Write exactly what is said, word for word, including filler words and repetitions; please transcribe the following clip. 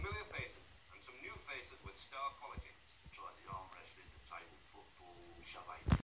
familiar faces and some new faces with star quality. Tried the arm wrestling, the table football, shove eight